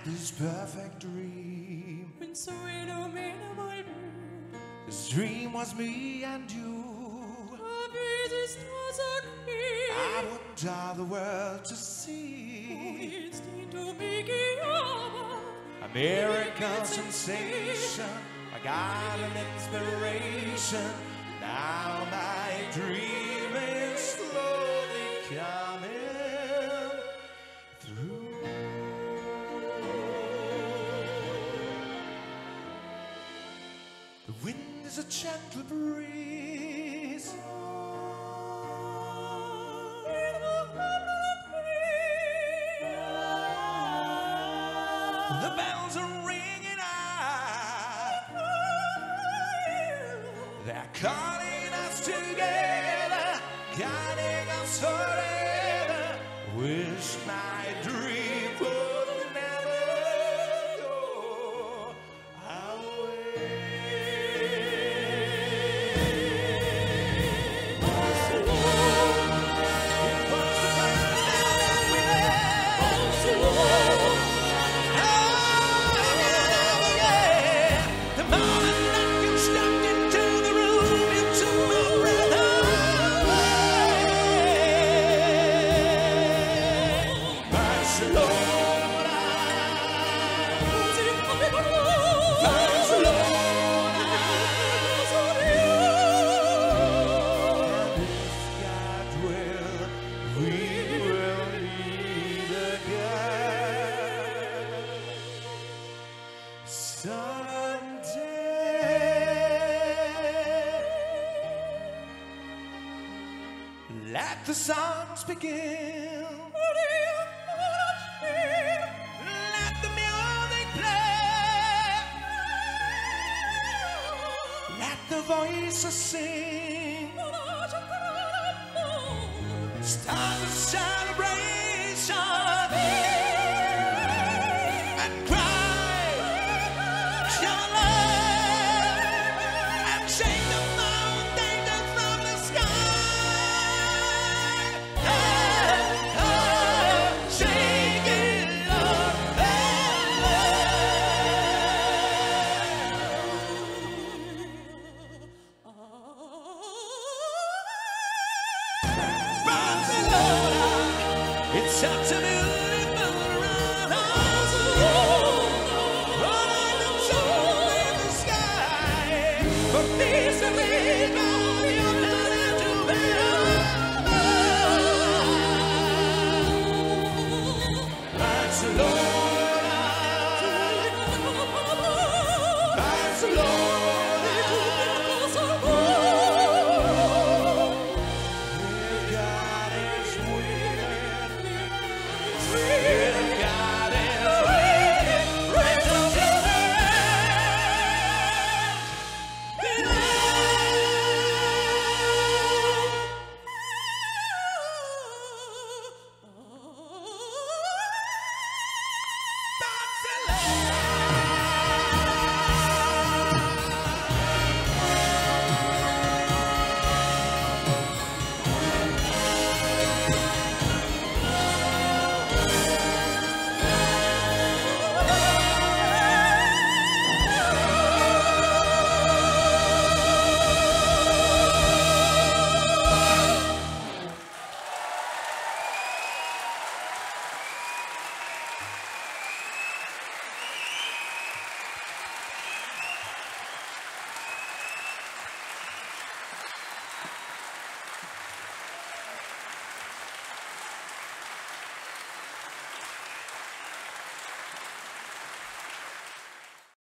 this perfect dream. When so innumerable This dream was me and you. I want all the world to see. A miracle sensation, I got an inspiration. Now my dream is slowly coming through. The wind is a gentle breeze. The bells are ringing out. They're calling us together, guiding us forever. Wish my dream would never go away. It was the first time that we met. The moment that you stepped into the room, you took my breath away. Barcelona, Barcelona, and if God will, we will meet again someday. Let the songs begin. Let the music play. Let the voices sing. Start the celebration and cry, shout love, and shake the mountain down from the sky. Shake it, Lord, Barcelona, it's up to you.